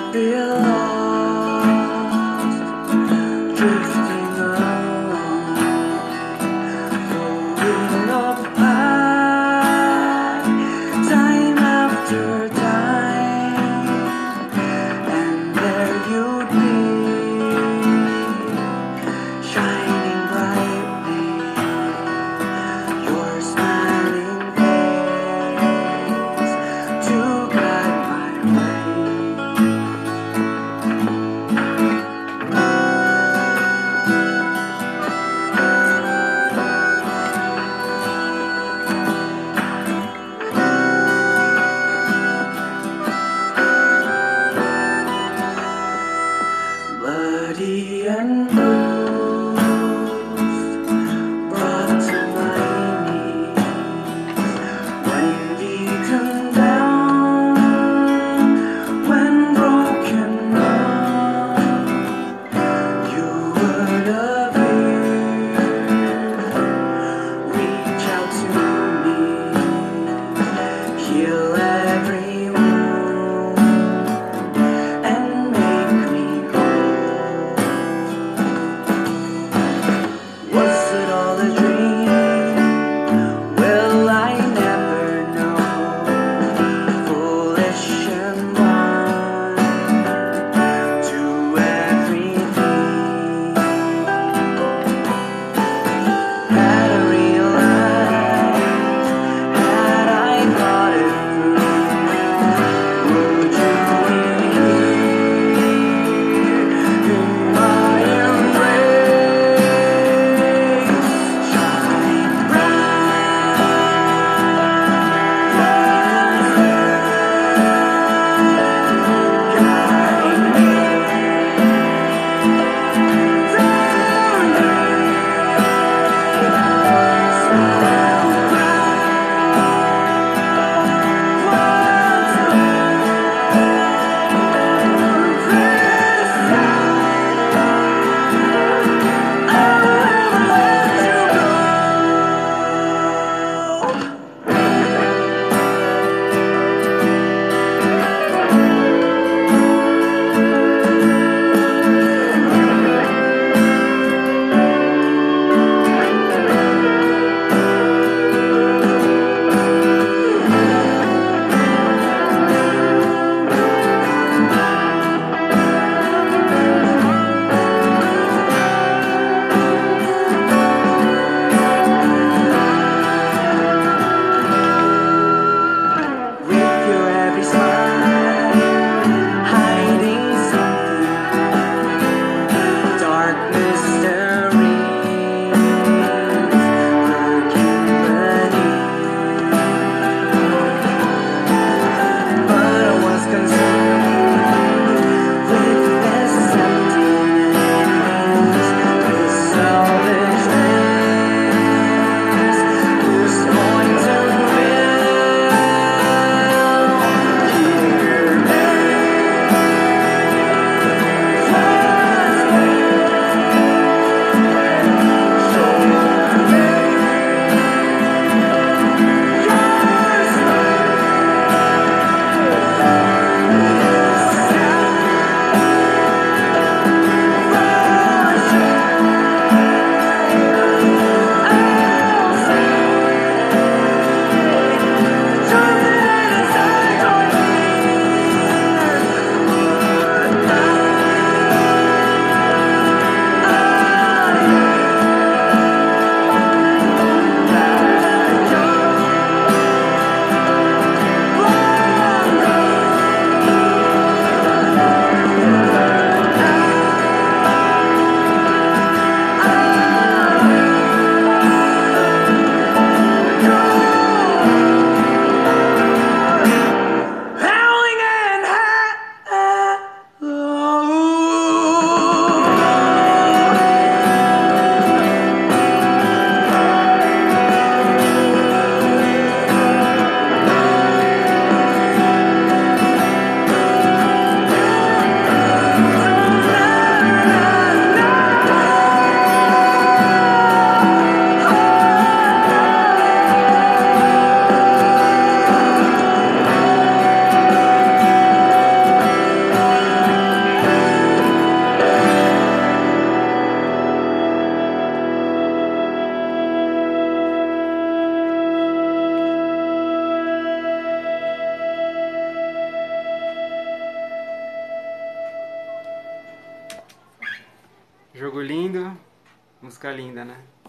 Feel lost, drifting along, falling apart, time after time, and there you'd be, shining brightly, your smiling face to guide my way. Bloody and bruised, brought to my knees, when beaten down, when broken down, you would appear, reach out to me, heal every wound, and make me whole. Was it all a dream? Will I never know? Foolish and blind to everything. Had I realized, had I thought it through, Jogo lindo, música linda, né?